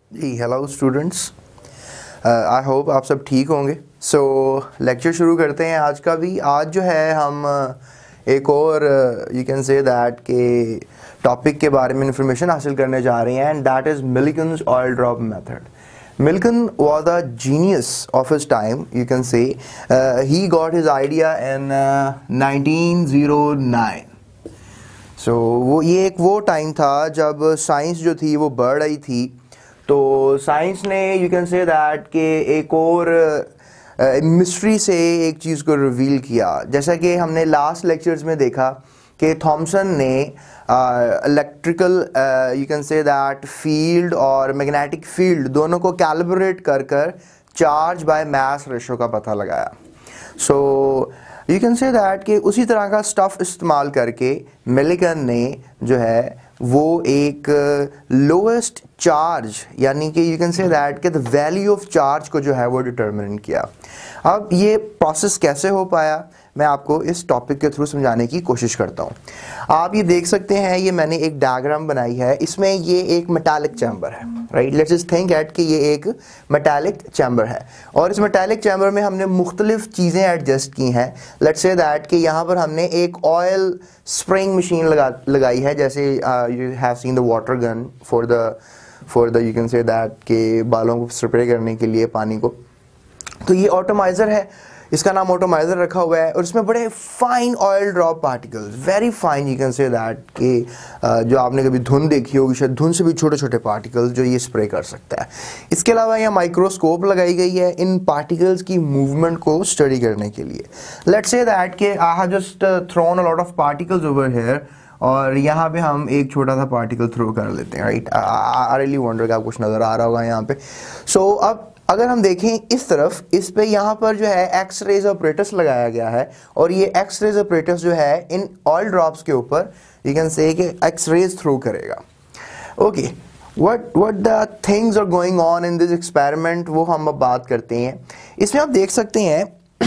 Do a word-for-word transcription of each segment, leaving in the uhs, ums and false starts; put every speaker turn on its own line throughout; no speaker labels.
Ji hello students, I hope आप सब ठीक होंगे। सो so, लेक्चर शुरू करते हैं आज का भी। आज जो है हम uh, एक और यू कैन से दैट के टॉपिक के बारे में इंफॉर्मेशन हासिल करने जा रहे हैं, and that is Millikan's oil drop method. Millikan was a genius of his time, you can say. Uh, he got his idea in uh, nineteen oh nine. So वो ये एक वो टाइम था जब साइंस जो थी वो बढ़ रही थी। तो साइंस ने यू कैन से दैट के एक और मिस्ट्री uh, से एक चीज़ को रिवील किया। जैसा कि हमने लास्ट लेक्चर्स में देखा कि थॉमसन ने electrical you can say that field और मैग्नेटिक फील्ड दोनों को कैलिब्रेट कर कर चार्ज बाय मास रेशो का पता लगाया। So you can say that कि उसी तरह का स्टफ इस्तेमाल करके मिल्किन ने जो है वो एक लोएस्ट चार्ज यानी कि यू कैन से दैट कि द वैल्यू ऑफ चार्ज को जो है वो डिटरमिन किया। अब ये प्रोसेस कैसे हो पाया मैं आपको इस टॉपिक के थ्रू समझाने की कोशिश करता हूँ। आप ये देख सकते हैं, ये मैंने एक डायग्राम बनाई है। इसमें ये एक मेटालिक चैम्बर है, right. Let's just think at कि ये एक मेटालिक चैम्बर है और इस मेटालिक चैम्बर में हमने मुख्तलिफ चीज़ें एडजस्ट की हैं। लेट्स से दैट कि यहाँ पर हमने एक ऑयल स्प्रिंग मशीन लगा लगाई है, जैसे you have seen the water gun for the for the you can say that के बालों को स्प्रे करने के लिए पानी को। तो ये ऑटोमाइज़र है, इसका नाम ऑटोमाइज़र रखा हुआ है और इसमें बड़े fine oil drop particles, very fine you can say that कि जो आपने कभी धुंध देखी होगी, शायद धुंध से भी छोटे छोटे पार्टिकल्स जो ये स्प्रे कर सकता है। इसके अलावा यहाँ माइक्रोस्कोप लगाई गई है इन पार्टिकल्स की मूवमेंट को स्टडी करने के लिए। लेट्स से दैट कि I have just thrown a lot of particles over here और यहाँ पे हम एक छोटा सा पार्टिकल थ्रो कर लेते हैं, राइट। आई रियली वंडर कि आपको कुछ नज़र आ रहा होगा यहाँ पे। सो so, अब अगर हम देखें इस तरफ, इस पे यहाँ पर जो है एक्स रेज ऑपरेटस लगाया गया है और ये एक्स रेज ऑपरेटस जो है इन ऑयल ड्रॉप्स के ऊपर यू कैन से कि एक्स रेज थ्रो करेगा। Okay, what what the things are going on in this experiment वो हम अब बात करते हैं। इसमें आप देख सकते हैं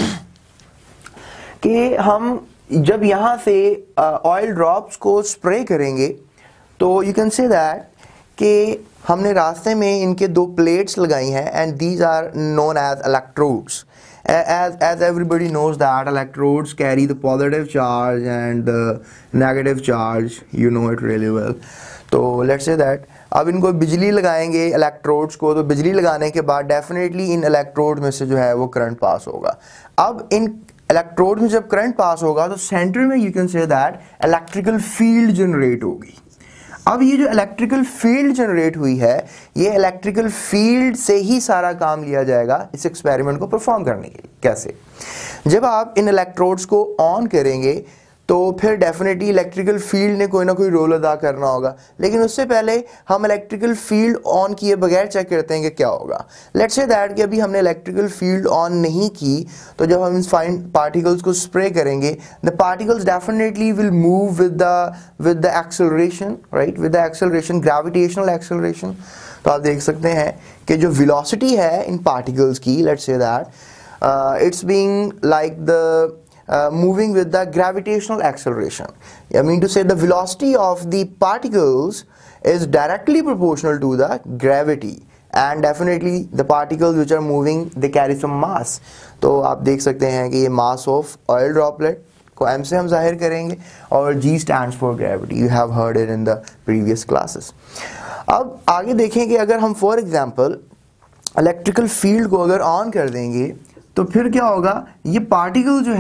कि हम जब यहाँ से ऑयल ड्रॉप्स को स्प्रे करेंगे तो यू कैन से दैट कि हमने रास्ते में इनके दो प्लेट्स लगाई हैं and these are known as electrodes. as as everybody knows that electrodes carry the positive charge and the negative charge, you know it really well. तो let's say that अब इनको बिजली लगाएंगे इलेक्ट्रोड्स को, तो बिजली लगाने के बाद डेफिनेटली इन इलेक्ट्रोड में से जो है वो करंट पास होगा। अब इन इलेक्ट्रोड में जब करंट पास होगा तो सेंटर में you can say that electrical field generate होगी। अब ये जो इलेक्ट्रिकल फील्ड जनरेट हुई है, ये इलेक्ट्रिकल फील्ड से ही सारा काम लिया जाएगा इस एक्सपेरिमेंट को परफॉर्म करने के लिए। कैसे? जब आप इन इलेक्ट्रोड्स को ऑन करेंगे तो फिर डेफिनेटली इलेक्ट्रिकल फील्ड ने कोई ना कोई रोल अदा करना होगा, लेकिन उससे पहले हम इलेक्ट्रिकल फील्ड ऑन किए बगैर चेक करते हैं कि क्या होगा। लेट्स से दैट कि अभी हमने इलेक्ट्रिकल फील्ड ऑन नहीं की, तो जब हम इन फाइन पार्टिकल्स को स्प्रे करेंगे the particles definitely will move with the with the acceleration, right, with the acceleration, gravitational acceleration. तो आप देख सकते हैं कि जो वेलोसिटी है इन पार्टिकल्स की, let's say that it's being like the Uh, moving with the gravitational acceleration. I mean to say the velocity of the particles is directly proportional to the gravity, and definitely the particles which are moving they carry some mass. तो आप देख सकते हैं कि ये mass of oil droplet को m से हम जाहिर करेंगे और g stands for gravity. You have heard it in the previous classes. अब आगे देखें कि अगर हम for example electrical field को अगर on कर देंगे तो फिर क्या होगा, ये पार्टिकल जो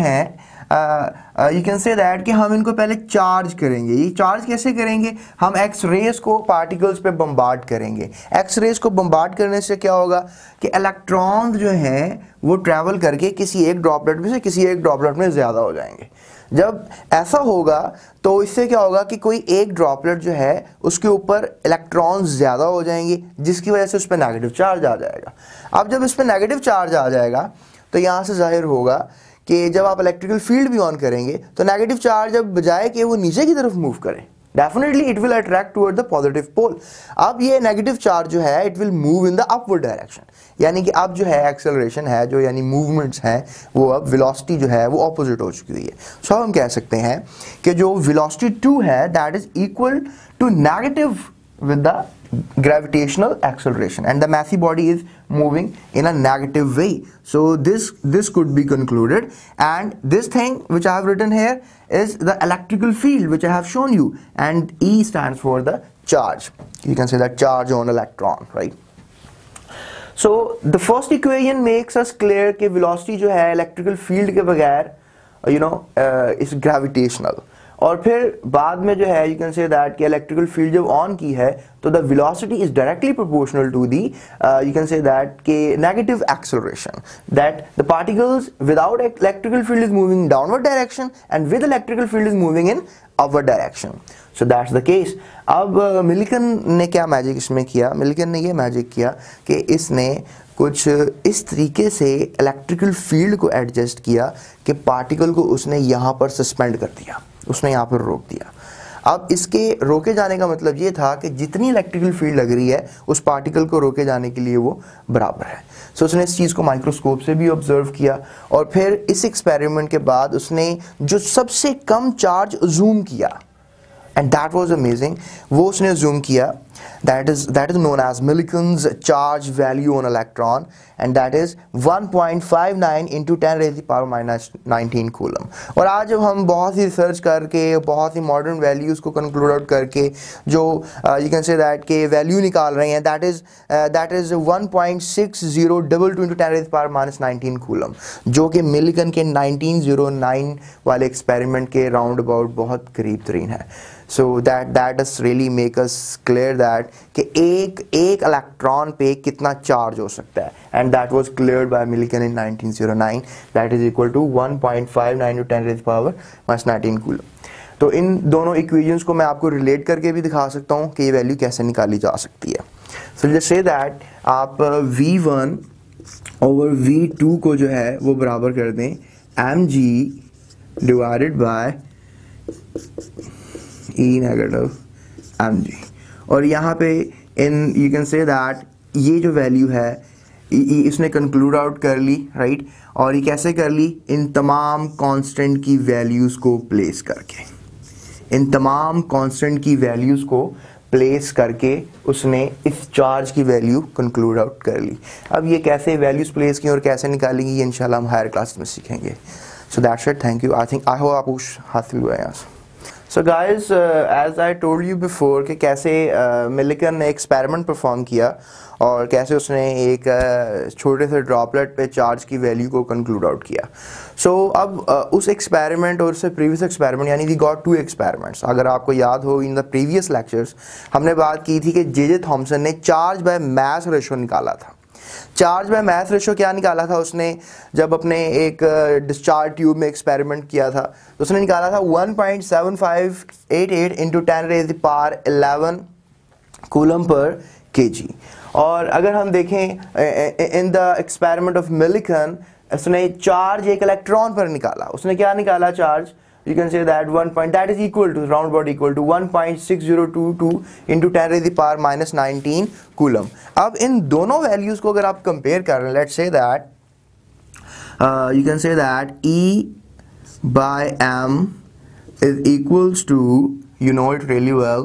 है यू कैन से दैट कि हम इनको पहले चार्ज करेंगे। ये चार्ज कैसे करेंगे? हम एक्स रेज को पार्टिकल्स पे बम्बार्ड करेंगे। एक्स रेज को बम्बार्ड करने से क्या होगा कि इलेक्ट्रॉन्स जो हैं वो ट्रैवल करके किसी एक ड्रॉपलेट में से किसी एक ड्रॉपलेट में ज़्यादा हो जाएंगे। जब ऐसा होगा तो इससे क्या होगा कि कोई एक ड्रॉपलेट जो है उसके ऊपर इलेक्ट्रॉन्स ज़्यादा हो जाएंगे, जिसकी वजह से उस पर नेगेटिव चार्ज आ जाएगा। अब जब इस पर नेगेटिव चार्ज आ जाएगा तो यहाँ से जाहिर होगा कि जब आप इलेक्ट्रिकल फील्ड भी ऑन करेंगे तो नेगेटिव चार्ज अब बजाय कि वो नीचे की तरफ मूव करे, definitely it will attract toward the positive pole. अब ये नेगेटिव चार्ज जो है it will move in the upward direction, यानी कि अब जो है एक्सेलरेशन है जो यानी मूवमेंट्स हैं वो अब वेलोसिटी जो है वो ऑपोजिट हो चुकी हुई है। सो so, हम कह सकते हैं कि जो वेलोसिटी टू है that is equal to negative with the gravitational acceleration, and the massive body is moving in a negative way. So this this could be concluded, and this thing which I have written here is the electrical field which I have shown you, and E stands for the charge. You can say that charge on electron, right? So the first equation makes us clear कि velocity जो है electrical field के बगैर you know uh, is gravitational. और फिर बाद में जो है यू कैन से दैट कि इलेक्ट्रिकल फील्ड जब ऑन की है तो the velocity is directly proportional to the you can say that के negative acceleration, that the particles without electrical field is moving downward direction and with electrical field is moving in upward direction. So that's the case. अब Millikan ने क्या magic इसमें किया? मिल्किन ने ये magic किया कि इसने कुछ इस तरीके से इलेक्ट्रिकल फील्ड को एडजस्ट किया कि पार्टिकल को उसने यहाँ पर सस्पेंड कर दिया, उसने यहाँ पर रोक दिया. अब इसके रोके जाने का मतलब ये था कि जितनी इलेक्ट्रिकल फील्ड लग रही है उस पार्टिकल को रोके जाने के लिए वो बराबर है. सो so, उसने इस चीज़ को माइक्रोस्कोप से भी ऑब्जर्व किया, और फिर इस एक्सपेरिमेंट के बाद उसने जो सबसे कम चार्ज जूम किया, एंड दैट वाज अमेजिंग, वो उसने जूम किया. That is that is known as Millikan's charge value on electron, and that is one point five nine into ten raised to the power minus nineteen coulomb. और आज जब हम बहुत ही research करके बहुत ही मॉडर्न वैल्यूज़ को कंक्लूड आउट करके जो यू कैन से दैट के वैल्यू निकाल रहे हैं, that is that is one point six zero double two into ten raised to the power minus nineteen coulomb, जो कि मिलिकन के nineteen oh nine वाले एक्सपेरिमेंट के राउंड अबाउट बहुत करीब तरीन है. So that that does really make us clear that कि एक एक इलेक्ट्रॉन पे कितना चार्ज हो सकता है, and that was cleared by Millikan in nineteen oh nine, that is equal to one point five nine to ten raised to the power minus nineteen coulomb. तो इन दोनों इक्वेशंस को मैं आपको रिलेट करके भी दिखा सकता हूँ कि ये वैल्यू कैसे निकाली जा सकती है. So just say that आप V one over V two को जो है वो बराबर कर दें mg divided by E negative mg, और यहाँ पे इन यू कैन से दैट ये जो वैल्यू है इसने कंक्लूड आउट कर ली, राइट. और ये कैसे कर ली? इन तमाम कांस्टेंट की वैल्यूज़ को प्लेस करके, इन तमाम कांस्टेंट की वैल्यूज़ को प्लेस करके उसने इस चार्ज की वैल्यू कंक्लूड आउट कर ली. अब ये कैसे वैल्यूज़ प्लेस की और कैसे निकालेंगी ये इंशाल्लाह हम हायर क्लास में सीखेंगे. So that's it. Thank you. I think I hope आपको हासिल हुआ है. So guys as I told you before कि कैसे मिलिकन ने एक्सपेरिमेंट परफॉर्म किया और कैसे उसने एक uh, छोटे से ड्रॉपलेट पे चार्ज की वैल्यू को कंक्लूड आउट किया. सो so, अब uh, उस एक्सपेरिमेंट और उससे प्रीवियस एक्सपेरिमेंट यानी वी गॉट टू एक्सपेरिमेंट्स. अगर आपको याद हो इन द प्रीवियस लेक्चर्स हमने बात की थी कि जे जे थॉमसन ने चार्ज बाय मास रेशो निकाला था. चार्ज बाय मास रेशो क्या निकाला था उसने? जब अपने एक डिस्चार्ज ट्यूब में एक्सपेरिमेंट किया था तो उसने निकाला था one point seven five eight eight into ten raised to the power eleven coulomb पर केजी. और अगर हम देखें in the experiment of Millikan, उसने चार्ज एक इलेक्ट्रॉन पर निकाला. उसने क्या निकाला charge? You can say that one point that is equal to round about equal to one point six zero two two into ten raised to the power minus nineteen coulomb. अब इन दोनों values को अगर आप compare कर रहे हैं, let's say that uh, you can say that E by M is equals to, you know it really well,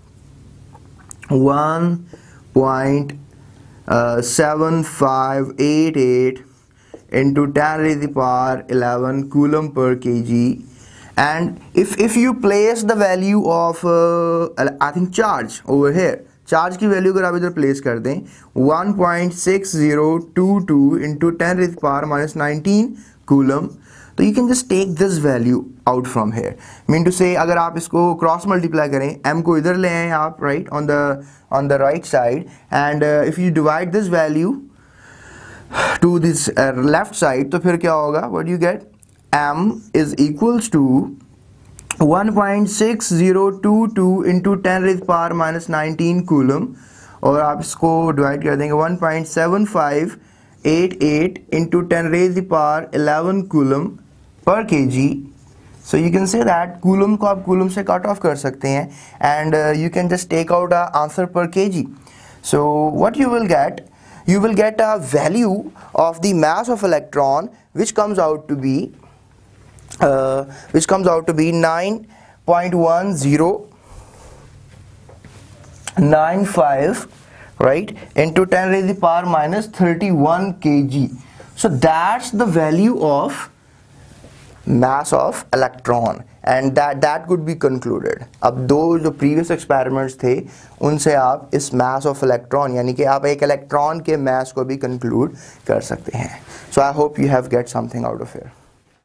one point seven five eight eight into ten raised to the power eleven coulomb per kg. And if if you place the value of uh, I think charge over here, charge की value अगर आप इधर place कर दें one point six zero two two into ten raised to the power minus nineteen coulomb, तो you can just take this value out from here. Mean to say अगर आप इसको क्रॉस मल्टीप्लाई करें, m को इधर ले आए आप, right, on the on the right side, and uh, if you divide this value to this uh, left side, तो फिर क्या होगा? What do you get? M is equals to one point six zero two two into ten raised to the power minus nineteen coulomb, और आप इसको divide कर देंगे one point seven five eight eight into ten raised to the power eleven coulomb per kg. So you can say that coulomb को आप coulomb से cut off कर सकते हैं, and uh, you can just take out a answer per kg. So what you will get? You will get a value of the mass of electron which comes out to be Uh, which comes out to be nine point one zero nine five, right, into ten raised to the power minus thirty-one kg. So that's the value of mass of electron, and that that could be concluded. अब दो जो previous experiments थे उनसे आप इस mass of electron यानी कि आप एक electron के mass को भी conclude कर सकते हैं. So I hope you have get something out of here.